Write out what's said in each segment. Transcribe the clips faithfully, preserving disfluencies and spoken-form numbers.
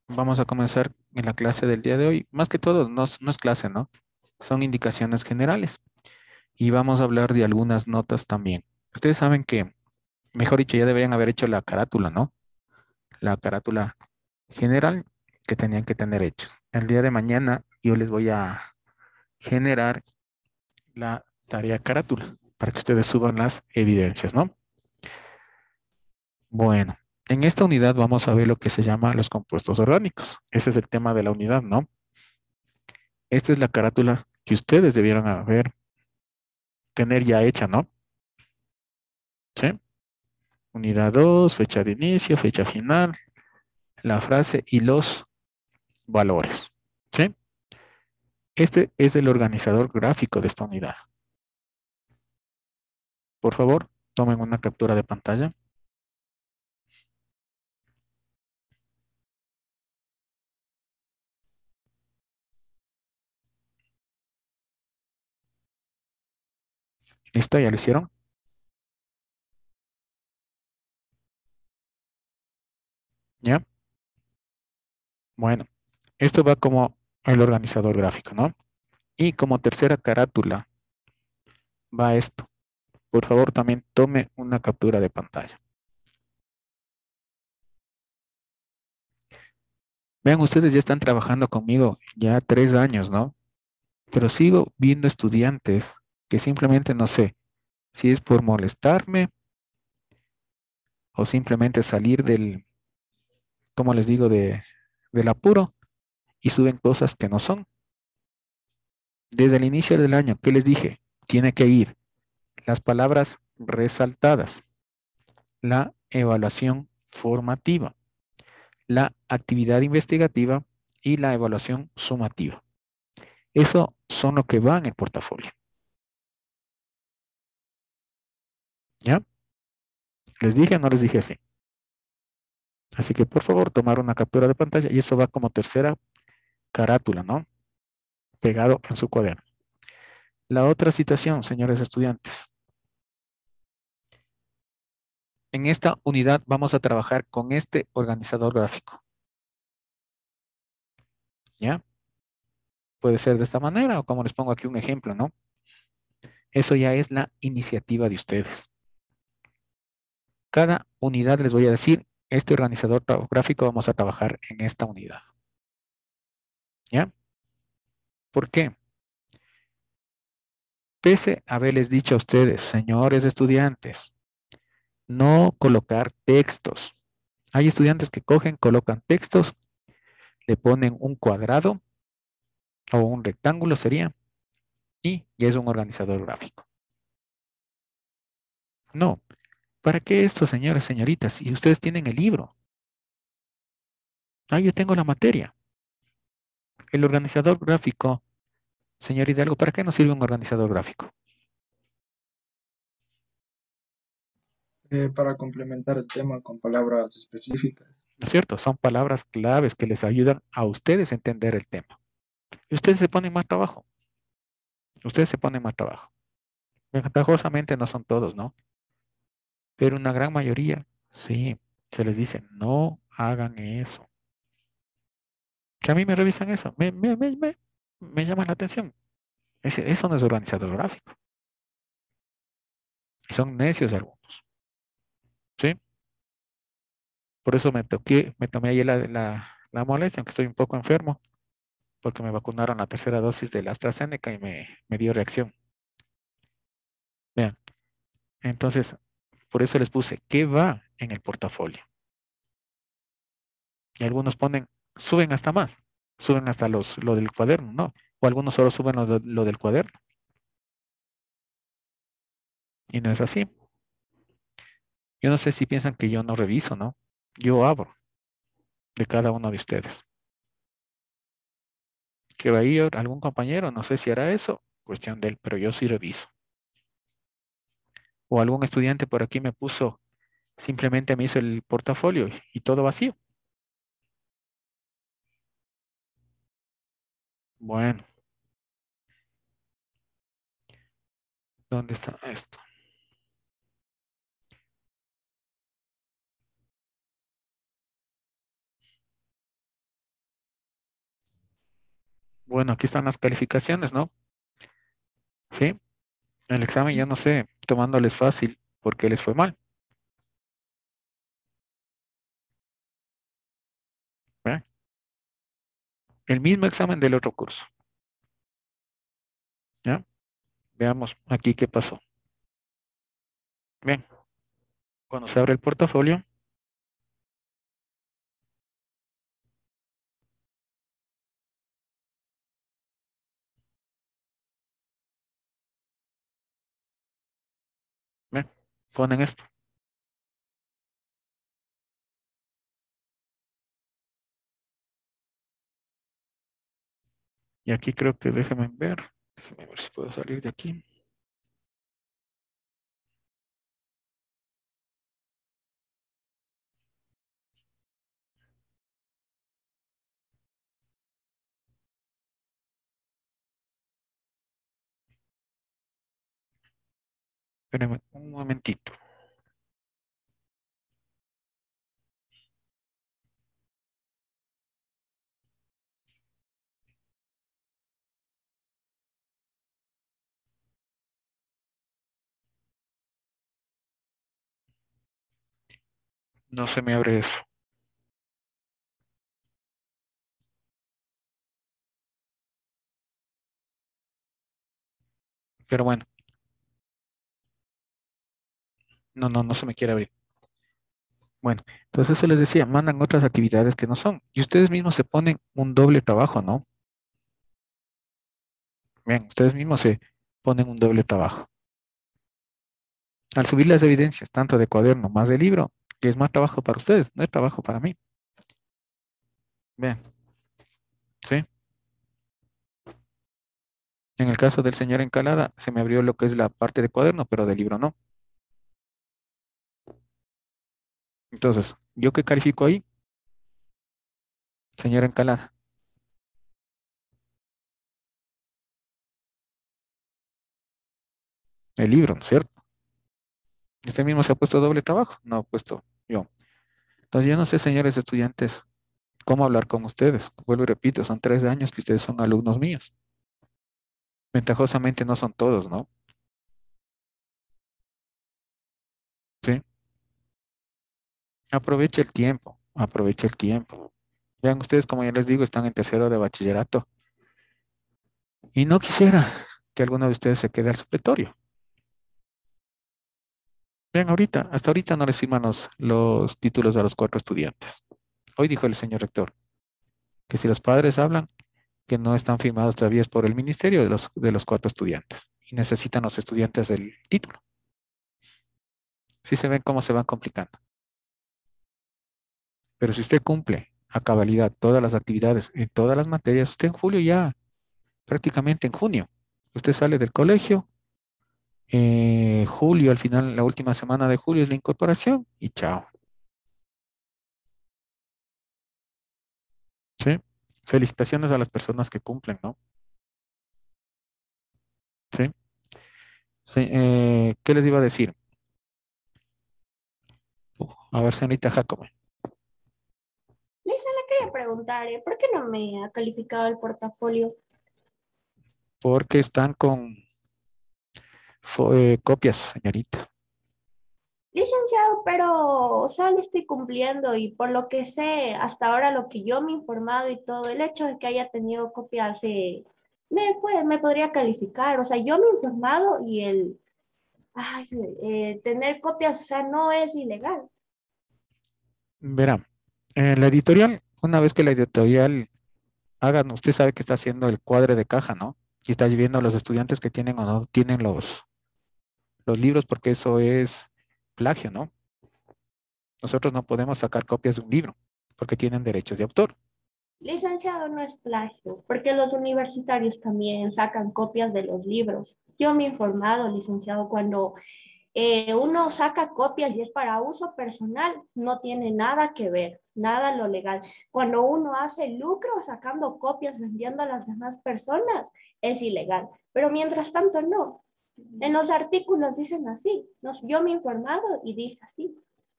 Vamos a comenzar en la clase del día de hoy. Más que todo, no, es- no es clase, ¿no? Son indicaciones generales. Y vamos a hablar de algunas notas también. Ustedes saben que, mejor dicho, ya deberían haber hecho la carátula, ¿no? La carátula general que tenían que tener hecho. El día de mañana yo les voy a generar la tarea carátula para que ustedes suban las evidencias, ¿no? Bueno, en esta unidad vamos a ver lo que se llama los compuestos orgánicos. Ese es el tema de la unidad, ¿no? Esta es la carátula que ustedes debieron haber, tener ya hecha, ¿no? ¿Sí? Unidad dos, fecha de inicio, fecha final, la frase y los valores. ¿Sí? Este es el organizador gráfico de esta unidad. Por favor, tomen una captura de pantalla. ¿Listo? ¿Ya lo hicieron? ¿Ya? Bueno, esto va como el organizador gráfico, ¿no? Y como tercera carátula va esto. Por favor, también tome una captura de pantalla. Vean, ustedes ya están trabajando conmigo ya tres años, ¿no? Pero sigo viendo estudiantes que simplemente no sé si es por molestarme o simplemente salir del, como les digo, de, del apuro y suben cosas que no son. Desde el inicio del año, ¿qué les dije? Tiene que ir las palabras resaltadas, la evaluación formativa, la actividad investigativa y la evaluación sumativa. Eso son lo que va en el portafolio. ¿Ya? ¿Les dije o no les dije así? Así que por favor, tomar una captura de pantalla y eso va como tercera carátula, ¿no? Pegado en su cuaderno. La otra situación, señores estudiantes. En esta unidad vamos a trabajar con este organizador gráfico. ¿Ya? Puede ser de esta manera o como les pongo aquí un ejemplo, ¿no? Eso ya es la iniciativa de ustedes. Cada unidad les voy a decir, este organizador gráfico vamos a trabajar en esta unidad. ¿Ya? ¿Por qué? Pese a haberles dicho a ustedes, señores estudiantes, no colocar textos. Hay estudiantes que cogen, colocan textos, le ponen un cuadrado o un rectángulo sería, y ya es un organizador gráfico. No. ¿Para qué esto, señores, señoritas? Si ustedes tienen el libro. Ah, yo tengo la materia. El organizador gráfico, señor Hidalgo, ¿para qué nos sirve un organizador gráfico? Eh, para complementar el tema con palabras específicas. ¿No es cierto? Son palabras claves que les ayudan a ustedes a entender el tema. Y ustedes se ponen más trabajo. Ustedes se ponen más trabajo. Ventajosamente no son todos, ¿no? Pero una gran mayoría, sí, se les dice, no hagan eso. Que a mí me revisan eso, me, me, me, me, me llama la atención. Ese- eso no es organizador gráfico. Y son necios algunos, ¿sí? Por eso me toqué, me tomé ayer la, la, la molestia, aunque estoy un poco enfermo, porque me vacunaron la tercera dosis de la AstraZeneca y me, me dio reacción. Vean, entonces, por eso les puse, ¿qué va en el portafolio? Y algunos ponen, suben hasta más, suben hasta los, lo del cuaderno, ¿no? O algunos solo suben lo, de- lo del cuaderno. Y no es así. Yo no sé si piensan que yo no reviso, ¿no? Yo abro de cada uno de ustedes. Que va a ir algún compañero, no sé si hará eso, cuestión de él, pero yo sí reviso. O algún estudiante por aquí me puso, simplemente me hizo el portafolio y todo vacío. Bueno, ¿dónde está esto? Bueno, aquí están las calificaciones, ¿no? Sí, el examen yo no sé, tomándoles fácil, porque les fue mal. ¿Ve? El mismo examen del otro curso. ¿Ya? Veamos aquí qué pasó. Bien, cuando se abre el portafolio, ¿ve? Ponen esto. Y aquí creo que déjenme ver. Déjenme ver si puedo salir de aquí. Espérenme un momentito. No se me abre eso. Pero bueno, no, no, no se me quiere abrir. Bueno, entonces eso les decía, mandan otras actividades que no son. Y ustedes mismos se ponen un doble trabajo, ¿no? Bien, ustedes mismos se ponen un doble trabajo. Al subir las evidencias, tanto de cuaderno más de libro, que es más trabajo para ustedes, no es trabajo para mí. Bien, ¿sí? En el caso del señor Encalada, se me abrió lo que es la parte de cuaderno, pero de libro no. Entonces, ¿yo qué califico ahí? Señor Encalada, el libro, ¿no es cierto? Usted mismo se ha puesto doble trabajo, no he puesto yo. Entonces, yo no sé, señores estudiantes, cómo hablar con ustedes. Vuelvo y repito, son tres años que ustedes son alumnos míos. Ventajosamente no son todos, ¿no? Sí. Aproveche el tiempo, aproveche el tiempo. Vean ustedes, como ya les digo, están en tercero de bachillerato. Y no quisiera que alguno de ustedes se quede al supletorio. Vean ahorita, hasta ahorita no les firman los, los títulos a los cuatro estudiantes. Hoy dijo el señor rector que si los padres hablan, que no están firmados todavía es por el ministerio de los, de los cuatro estudiantes. Y necesitan los estudiantes el título. Sí se ven cómo se van complicando. Pero si usted cumple a cabalidad todas las actividades en todas las materias, usted en julio ya, prácticamente en junio, usted sale del colegio, eh, julio, al final, la última semana de julio es la incorporación y chao. ¿Sí? Felicitaciones a las personas que cumplen, ¿no? Sí. Sí, eh, ¿qué les iba a decir? Uh, a ver, señorita Jacome, Lisa, le quería preguntar, ¿eh? ¿Por qué no me ha calificado el portafolio? porque están con fo- eh, copias, señorita. Licenciado, pero, o sea, le estoy cumpliendo y por lo que sé, hasta ahora lo que yo me he informado y todo, el hecho de que haya tenido copias, eh, me, puede, me podría calificar. O sea, yo me he informado y el ay, eh, tener copias, o sea, no es ilegal. Verá, en la editorial, una vez que la editorial hagan, usted sabe que está haciendo el cuadre de caja, ¿no? Y está viendo a los estudiantes que tienen o no tienen los, los libros, porque eso es plagio, ¿no? Nosotros no podemos sacar copias de un libro, porque tienen derechos de autor. Licenciado no es plagio, porque los universitarios también sacan copias de los libros. Yo me he informado, licenciado, cuando eh, uno saca copias y es para uso personal, no tiene nada que ver, nada lo legal. Cuando uno hace lucro sacando copias, vendiendo a las demás personas, es ilegal. Pero mientras tanto, no. En los artículos dicen así. Nos, yo me he informado y dice así.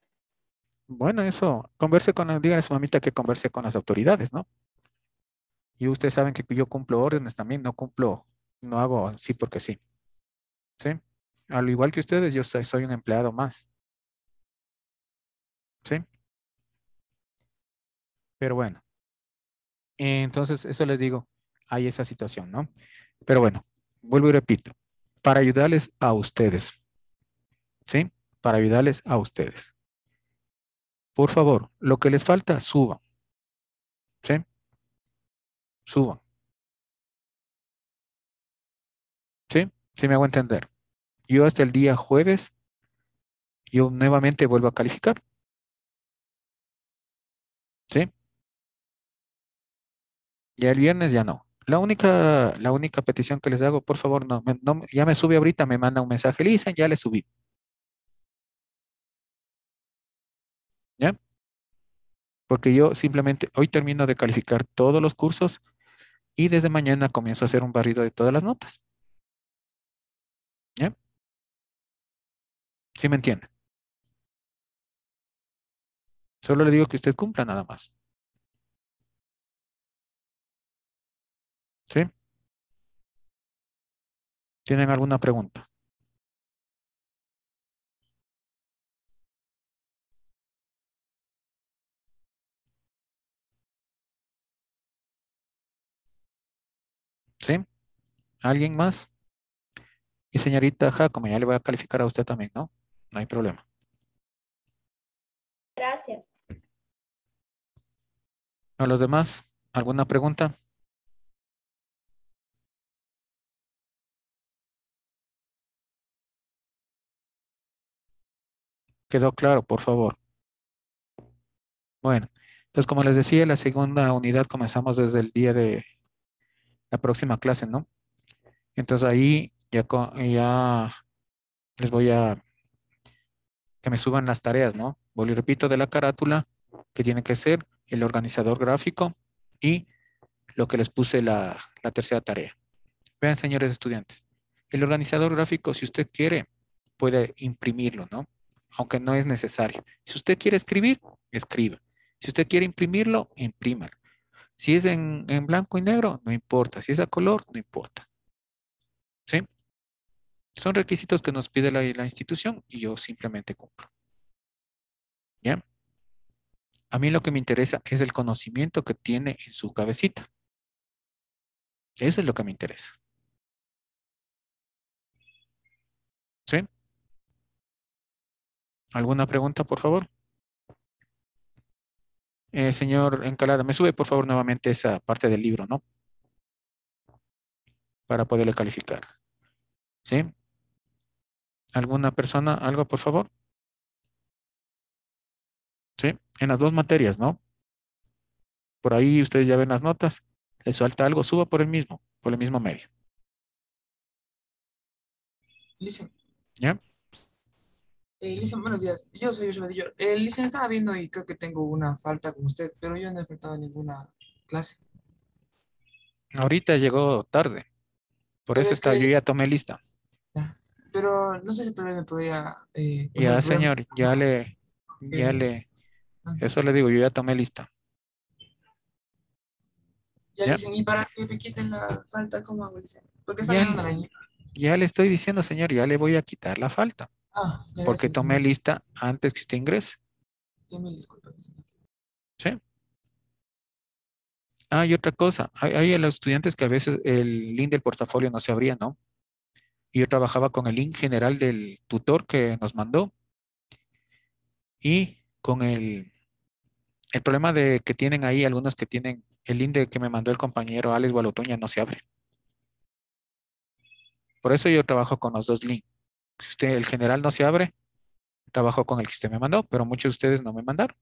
Bueno, eso, converse con, dígale a su mamita que converse con las autoridades, ¿no? Y ustedes saben que yo cumplo órdenes también, no cumplo, no hago sí porque sí. ¿Sí? Al igual que ustedes, yo soy, soy un empleado más. ¿Sí? Pero bueno, entonces eso les digo, hay esa situación, ¿no? Pero bueno, vuelvo y repito, para ayudarles a ustedes, ¿sí? Para ayudarles a ustedes. Por favor, lo que les falta, suban, ¿sí? Suban, ¿sí? ¿Sí me hago entender? Yo hasta el día jueves, yo nuevamente vuelvo a calificar, ¿sí? Ya el viernes ya no. La única, la única petición que les hago, por favor, no, me- no, ya me sube ahorita, me manda un mensaje, le dicen, ya le subí, ¿ya? Porque yo simplemente hoy termino de calificar todos los cursos y desde mañana comienzo a hacer un barrido de todas las notas, ¿ya? ¿Sí me entiende? Solo le digo que usted cumpla nada más, ¿sí? ¿Tienen alguna pregunta? ¿Sí? ¿Alguien más? Y señorita Ja, como ya le voy a calificar a usted también, ¿no? No hay problema. Gracias. ¿A los demás? ¿Alguna pregunta? ¿Quedó claro, por favor? Bueno, entonces como les decía, la segunda unidad comenzamos desde el día de la próxima clase, ¿no? Entonces ahí ya, co- ya les voy a que me suban las tareas, ¿no? Vuelvo y repito, de la carátula, que tiene que ser el organizador gráfico y lo que les puse la, la tercera tarea. Vean, señores estudiantes, el organizador gráfico, si usted quiere, puede imprimirlo, ¿no? Aunque no es necesario. Si usted quiere escribir, escriba. Si usted quiere imprimirlo, imprímalo. Si es en, en blanco y negro, no importa. Si es a color, no importa. ¿Sí? Son requisitos que nos pide la, la institución y yo simplemente cumplo. ¿Ya? A mí lo que me interesa es el conocimiento que tiene en su cabecita. Eso es lo que me interesa. ¿Sí? ¿Alguna pregunta, por favor? Eh, señor Encalada, me sube por favor nuevamente esa parte del libro, ¿no? Para poderle calificar. ¿Sí? ¿Alguna persona? ¿Algo, por favor? ¿Sí? En las dos materias, ¿no? Por ahí ustedes ya ven las notas. Les falta algo, suba por el mismo, por el mismo medio. Listen, ¿Ya? eh, listen, buenos días. Yo soy Joshua Dillo. Eh, listen, estaba viendo y creo que tengo una falta con usted, pero yo no he faltado a ninguna clase. Ahorita llegó tarde. Por Pero eso es está, yo que, ya tomé lista. ya, pero no sé si tal vez me podía, eh, o sea, me Ya, podía señor, ya le, ya eh, le, eso le digo, yo ya tomé lista. ya ¿Ya? listen, y para que me quiten la falta, ¿cómo hago, listen? Porque está Ya, viendo la niña. ya le estoy diciendo, señor, ya le voy a quitar la falta. Ah, ya, Porque gracias, tomé listen. lista antes que usted ingrese. Ya mil disculpas, listen. ¿Sí? Ah, y otra cosa, hay, hay a los estudiantes que a veces el link del portafolio no se abría, ¿no? Y yo trabajaba con el link general del tutor que nos mandó y con el, el problema de que tienen ahí algunos que tienen el link de que me mandó el compañero Alex Gualotuña no se abre. Por eso yo trabajo con los dos links. Si usted, el general no se abre, trabajo con el que usted me mandó, pero muchos de ustedes no me mandaron.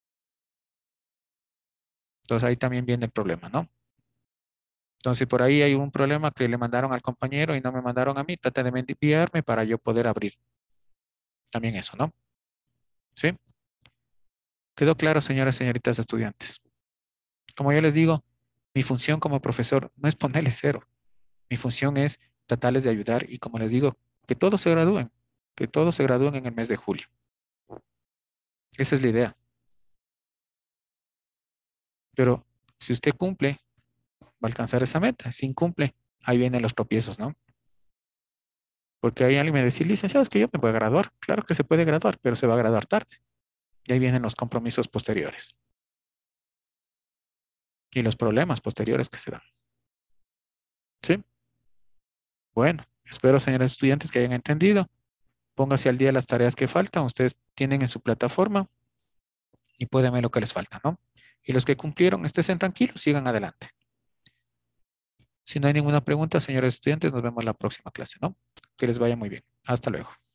Entonces ahí también viene el problema, ¿no? Entonces por ahí hay un problema que le mandaron al compañero y no me mandaron a mí. Trata de enviarme para yo poder abrir también eso, ¿no? ¿Sí? ¿Quedó claro, señoras y señoritas estudiantes? Como yo les digo, mi función como profesor no es ponerles cero. Mi función es tratarles de ayudar y como les digo, que todos se gradúen, que todos se gradúen en el mes de julio. Esa es la idea. Pero si usted cumple, va a alcanzar esa meta. Si incumple, ahí vienen los tropiezos, ¿no? Porque hay alguien me dice, licenciado, es que yo me voy a graduar. Claro que se puede graduar, pero se va a graduar tarde. Y ahí vienen los compromisos posteriores. Y los problemas posteriores que se dan. ¿Sí? Bueno, espero, señores estudiantes, que hayan entendido. Pónganse al día las tareas que faltan. Ustedes tienen en su plataforma y pueden ver lo que les falta, ¿no? Y los que cumplieron, estén tranquilos, sigan adelante. Si no hay ninguna pregunta, señores estudiantes, nos vemos en la próxima clase, ¿no? Que les vaya muy bien. Hasta luego.